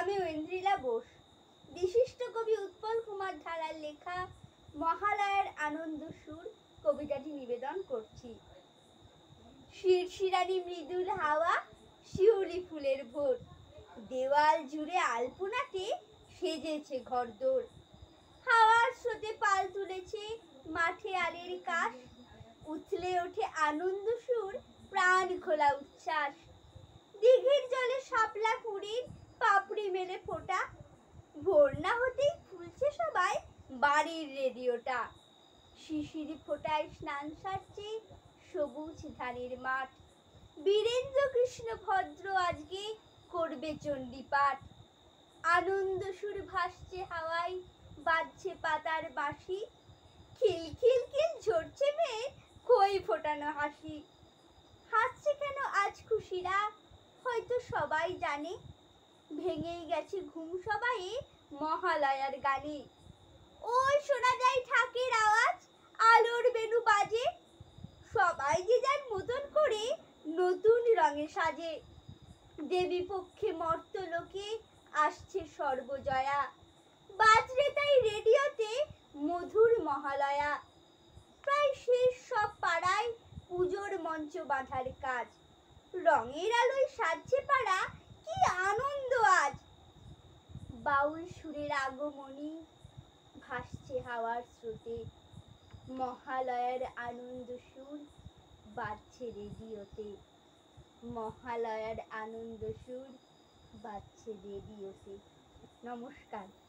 আমি ঐন্দ্রিলা বোস বিশিষ্ট কবি উৎপল কুমার ধারার লেখা মহালয়ার আনন্দ সুর কবিতাটি নিবেদন করছি। শিরশিরানি মৃদুল হাওয়া, শিউলি ফুলের ভোর, দেওয়াল জুড়ে আলপনাতে সেজেছে ঘরদোর। হাওয়ার স্রোতে পাল তুলেছে মাঠে আলের কাশ, উথলে ওঠে আনন্দ সুর, প্রাণ খোলা উচ্ছ্বাস। দিঘির জলে শাপলা কুড়ির পাপড়ি মেলে ফোটা, ভোর না হতেই খুলছে সবাই বাড়ির রেডিওটা। শিশির ফোটায় স্নান সারছে সবুজ ধানের মাঠ, বীরেন্দ্র কৃষ্ণ ভদ্র আজকে করবে চণ্ডী পাঠ। আনন্দ সুর ভাসছে হাওয়ায়, বাজছে পাতার বাঁশি, খিল খিল খিল ঝরছে মেয়ে খই ফোটানো হাসি। হাসছে কেন আজ খুশিরা হয়তো সবাই জানে, ভেঙেই গেছে ঘুম সবাই মহালয়ার গানে। ওই শোনা যায় ঢাকের আওয়াজ, আলোর বেণু বাজে, সবাই যে যার মতন করে নতুন রঙে সাজে। দেবী পক্ষে মর্ত লোকে আসছে সর্বজয়া, বাজরে তাই রেডিওতে মধুর মহালয়া। প্রায় শেষ সব পাড়ায় পুজোর মঞ্চ বাঁধার কাজ, রঙের আলোয় সাজছে পাড়া, কি আনন্দ আজ। বাউল সুরের আগমনী ভাসছে হাওয়ার স্রোতে, মহালয়ার আনন্দ সুর বাজছে রেডিওতে, মহালয়ার আনন্দ সুর বাজছে রেডিওতে। নমস্কার।